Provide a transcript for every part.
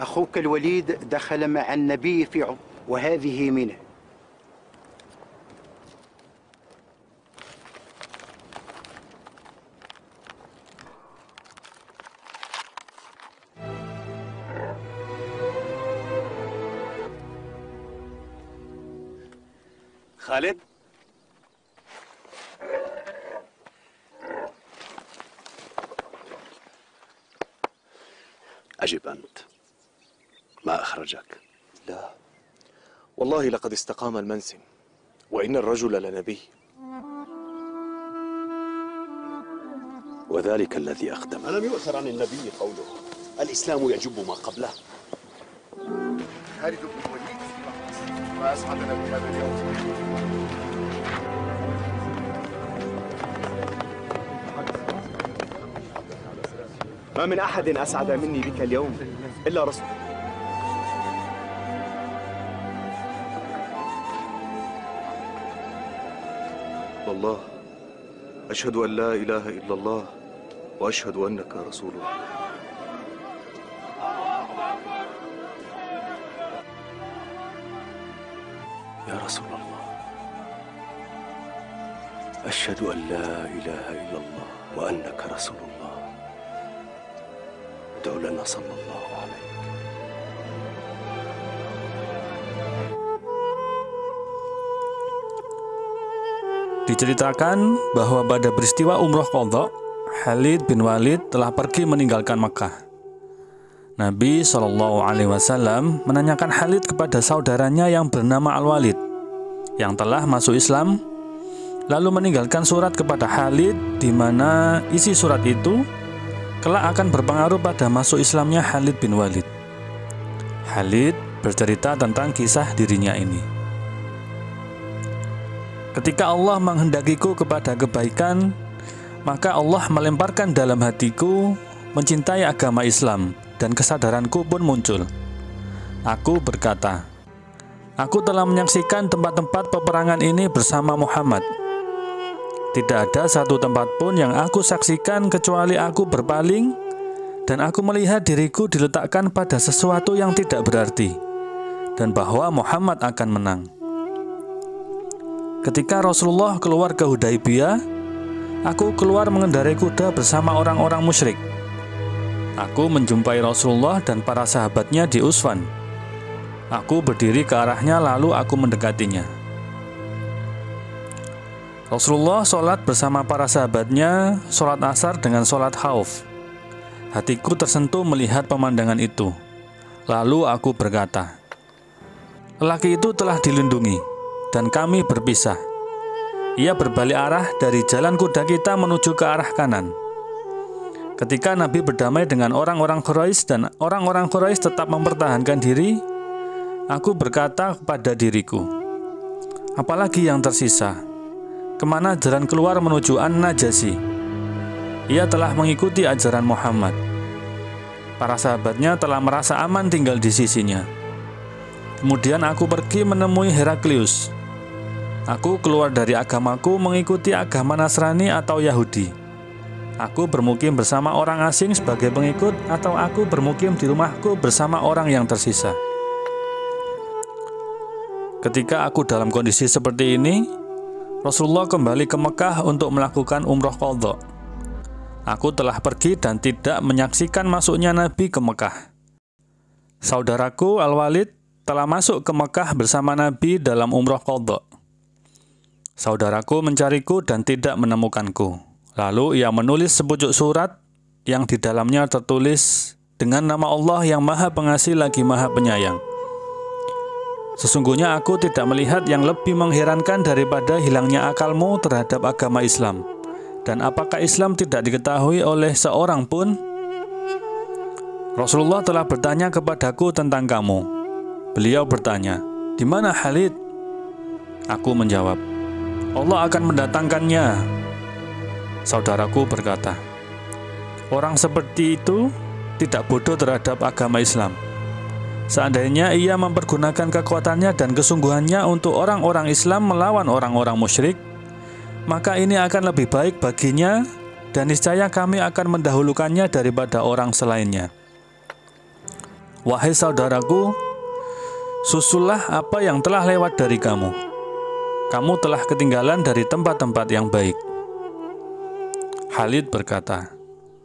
أخوك الوليد دخل مع النبي في وهذه منى. خالد، أجب أنت، ما أخرجك؟ لا والله لقد استقام المنسم، وإن الرجل لنبي. وذلك الذي أقدم. ألم يؤثر عن النبي قوله الإسلام يجب ما قبله؟ خالد بن الوليد ما أسعدنا بهذا اليوم. ما من أحد أسعد مني بك اليوم إلا رسول. الله، أشهد أن لا إله إلا الله وأشهد أنك رسول الله. يا رسول الله، أشهد أن لا إله إلا الله وأنك رسول الله. ادع لنا صلى الله عليك. Diceritakan bahwa pada peristiwa umroh Qadha, Khalid bin Walid telah pergi meninggalkan Mekah. Nabi SAW menanyakan Khalid kepada saudaranya yang bernama Al-Walid yang telah masuk Islam, lalu meninggalkan surat kepada Khalid di mana isi surat itu kelak akan berpengaruh pada masuk Islamnya Khalid bin Walid. Khalid bercerita tentang kisah dirinya ini. Ketika Allah menghendakiku kepada kebaikan, maka Allah melemparkan dalam hatiku mencintai agama Islam dan kesadaranku pun muncul. Aku berkata, aku telah menyaksikan tempat-tempat peperangan ini bersama Muhammad. Tidak ada satu tempat pun yang aku saksikan kecuali aku berpaling dan aku melihat diriku diletakkan pada sesuatu yang tidak berarti dan bahwa Muhammad akan menang. Ketika Rasulullah keluar ke Hudaibiyah, aku keluar mengendarai kuda bersama orang-orang musyrik. Aku menjumpai Rasulullah dan para sahabatnya di Usfan. Aku berdiri ke arahnya lalu aku mendekatinya. Rasulullah sholat bersama para sahabatnya, sholat asar dengan sholat khauf. Hatiku tersentuh melihat pemandangan itu. Lalu aku berkata, lelaki itu telah dilindungi dan kami berpisah. Ia berbalik arah dari jalan kuda kita menuju ke arah kanan. Ketika Nabi berdamai dengan orang-orang Quraisy dan orang-orang Quraisy tetap mempertahankan diri, aku berkata kepada diriku, apalagi yang tersisa? Kemana jalan keluar menuju An-Najasi? Ia telah mengikuti ajaran Muhammad. Para sahabatnya telah merasa aman tinggal di sisinya. Kemudian aku pergi menemui Heraklius. Aku keluar dari agamaku mengikuti agama Nasrani atau Yahudi. Aku bermukim bersama orang asing sebagai pengikut atau aku bermukim di rumahku bersama orang yang tersisa. Ketika aku dalam kondisi seperti ini, Rasulullah kembali ke Mekah untuk melakukan umroh Qadha. Aku telah pergi dan tidak menyaksikan masuknya Nabi ke Mekah. Saudaraku Al-Walid telah masuk ke Mekah bersama Nabi dalam umroh Qadha. Saudaraku mencariku dan tidak menemukanku. Lalu ia menulis sepucuk surat yang di dalamnya tertulis dengan nama Allah yang Maha Pengasih lagi Maha Penyayang. Sesungguhnya aku tidak melihat yang lebih mengherankan daripada hilangnya akalmu terhadap agama Islam. Dan apakah Islam tidak diketahui oleh seorang pun? Rasulullah telah bertanya kepadaku tentang kamu. Beliau bertanya, di mana Khalid? Aku menjawab, Allah akan mendatangkannya. Saudaraku berkata, orang seperti itu tidak bodoh terhadap agama Islam. Seandainya ia mempergunakan kekuatannya dan kesungguhannya untuk orang-orang Islam melawan orang-orang musyrik, maka ini akan lebih baik baginya dan niscaya kami akan mendahulukannya daripada orang selainnya. "Wahai saudaraku, susullah apa yang telah lewat dari kamu. Kamu telah ketinggalan dari tempat-tempat yang baik." Khalid berkata,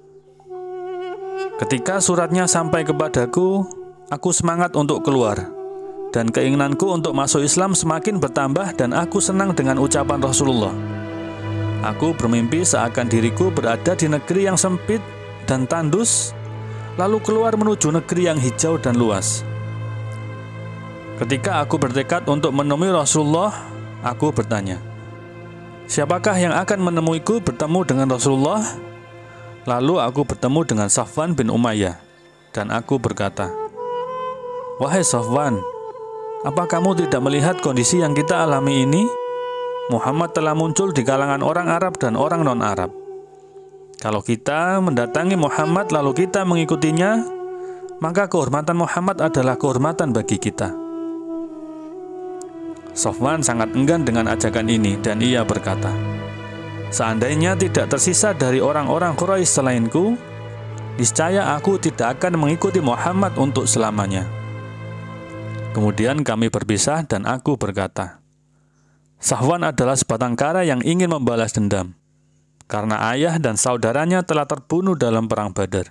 "Ketika suratnya sampai kepadaku, aku semangat untuk keluar, dan keinginanku untuk masuk Islam semakin bertambah dan aku senang dengan ucapan Rasulullah. Aku bermimpi seakan diriku berada di negeri yang sempit dan tandus, lalu keluar menuju negeri yang hijau dan luas. Ketika aku bertekad untuk menemui Rasulullah, aku bertanya, 'Siapakah yang akan menemuiku bertemu dengan Rasulullah?' Lalu aku bertemu dengan Safwan bin Umayyah, dan aku berkata, 'Wahai Safwan, apa kamu tidak melihat kondisi yang kita alami ini? Muhammad telah muncul di kalangan orang Arab dan orang non-Arab. Kalau kita mendatangi Muhammad lalu kita mengikutinya, maka kehormatan Muhammad adalah kehormatan bagi kita.' Safwan sangat enggan dengan ajakan ini dan ia berkata, 'Seandainya tidak tersisa dari orang-orang Quraisy selainku, niscaya aku tidak akan mengikuti Muhammad untuk selamanya.' Kemudian kami berpisah dan aku berkata, 'Safwan adalah sebatang kara yang ingin membalas dendam, karena ayah dan saudaranya telah terbunuh dalam perang Badar.'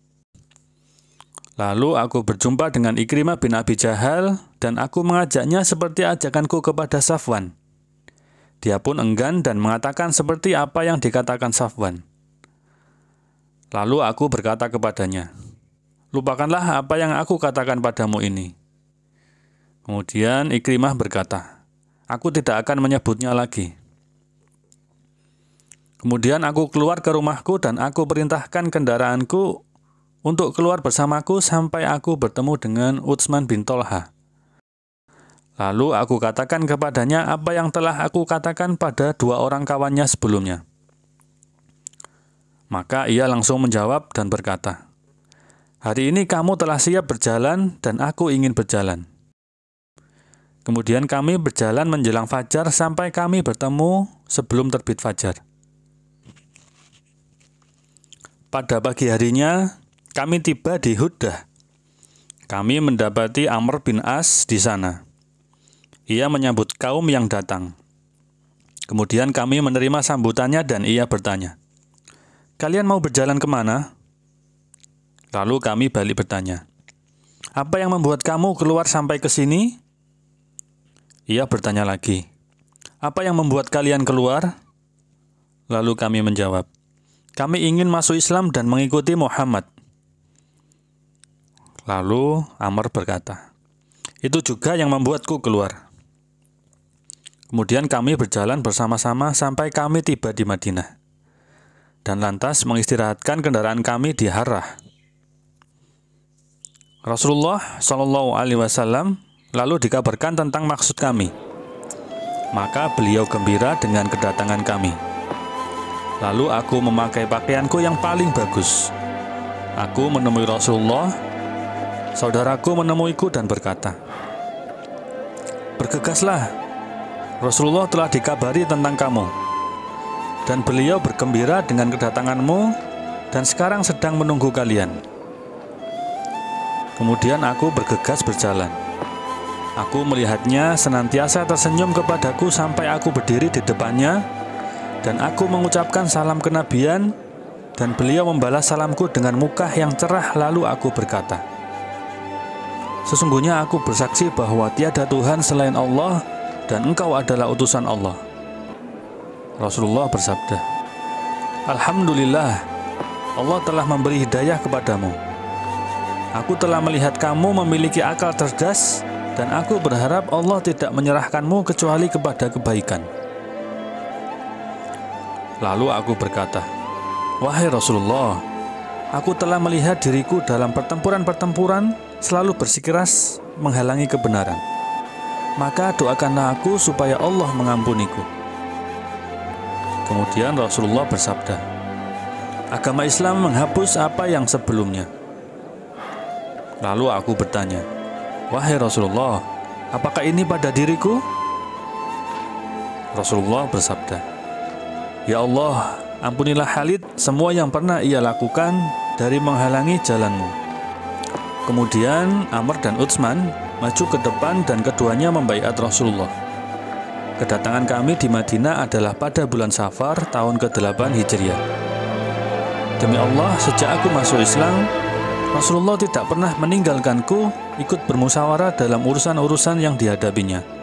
Lalu aku berjumpa dengan Ikrimah bin Abi Jahal dan aku mengajaknya seperti ajakanku kepada Safwan. Dia pun enggan dan mengatakan seperti apa yang dikatakan Safwan. Lalu aku berkata kepadanya, 'Lupakanlah apa yang aku katakan padamu ini.' Kemudian Ikrimah berkata, 'Aku tidak akan menyebutnya lagi.' Kemudian aku keluar ke rumahku dan aku perintahkan kendaraanku untuk keluar bersamaku sampai aku bertemu dengan Utsman bin Tolha. Lalu aku katakan kepadanya apa yang telah aku katakan pada dua orang kawannya sebelumnya. Maka ia langsung menjawab dan berkata, 'Hari ini kamu telah siap berjalan dan aku ingin berjalan.' Kemudian kami berjalan menjelang fajar sampai kami bertemu sebelum terbit fajar. Pada pagi harinya, kami tiba di Huddah. Kami mendapati Amr bin As di sana. Ia menyambut kaum yang datang. Kemudian kami menerima sambutannya dan ia bertanya, 'Kalian mau berjalan kemana?' Lalu kami balik bertanya, 'Apa yang membuat kamu keluar sampai ke sini?' Ia bertanya lagi, 'Apa yang membuat kalian keluar?' Lalu kami menjawab, 'Kami ingin masuk Islam dan mengikuti Muhammad.' Lalu Amr berkata, 'Itu juga yang membuatku keluar.' Kemudian kami berjalan bersama-sama sampai kami tiba di Madinah, dan lantas mengistirahatkan kendaraan kami di Harrah. Rasulullah SAW lalu dikabarkan tentang maksud kami. Maka beliau gembira dengan kedatangan kami. Lalu aku memakai pakaianku yang paling bagus. Aku menemui Rasulullah. Saudaraku menemuiku dan berkata, 'Bergegaslah, Rasulullah telah dikabari tentang kamu, dan beliau bergembira dengan kedatanganmu dan sekarang sedang menunggu kalian.' Kemudian aku bergegas berjalan. Aku melihatnya senantiasa tersenyum kepadaku sampai aku berdiri di depannya, dan aku mengucapkan salam kenabian, dan beliau membalas salamku dengan muka yang cerah. Lalu aku berkata, 'Sesungguhnya aku bersaksi bahwa tiada Tuhan selain Allah dan engkau adalah utusan Allah.' Rasulullah bersabda, 'Alhamdulillah, Allah telah memberi hidayah kepadamu. Aku telah melihat kamu memiliki akal cerdas dan aku berharap Allah tidak menyerahkanmu kecuali kepada kebaikan.' Lalu aku berkata, 'Wahai Rasulullah, aku telah melihat diriku dalam pertempuran-pertempuran selalu bersikeras menghalangi kebenaran. Maka doakanlah aku supaya Allah mengampuniku.' Kemudian Rasulullah bersabda, 'Agama Islam menghapus apa yang sebelumnya.' Lalu aku bertanya, 'Wahai Rasulullah, apakah ini pada diriku?' Rasulullah bersabda, 'Ya Allah, ampunilah Khalid semua yang pernah ia lakukan dari menghalangi jalanmu. Kemudian Amr dan Utsman maju ke depan dan keduanya membaiat Rasulullah. Kedatangan kami di Madinah adalah pada bulan Safar tahun ke-8 Hijriah. Demi Allah, sejak aku masuk Islam, Rasulullah tidak pernah meninggalkanku ikut bermusyawarah dalam urusan-urusan yang dihadapinya.